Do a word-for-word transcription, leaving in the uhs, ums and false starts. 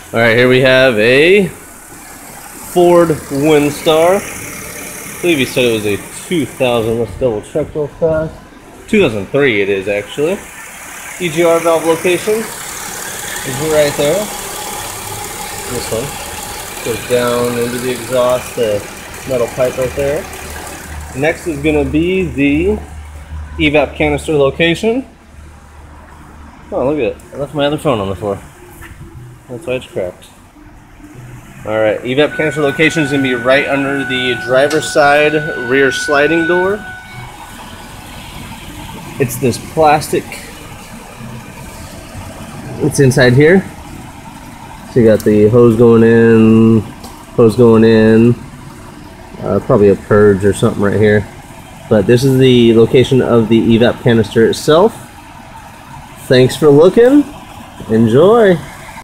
Alright, here we have a Ford Windstar. I believe he said it was a two thousand. Let's double check real fast. two thousand three it is actually. E G R valve location is right there. This one goes down into the exhaust, the metal pipe right there. Next is going to be the E VAP canister location. Oh, look at it. I left my other phone on the floor. That's why it's cracked. Alright, E VAP canister location is going to be right under the driver's side rear sliding door. It's this plastic. It's inside here. So you got the hose going in, hose going in, uh, probably a purge or something right here. But this is the location of the E VAP canister itself. Thanks for looking. Enjoy.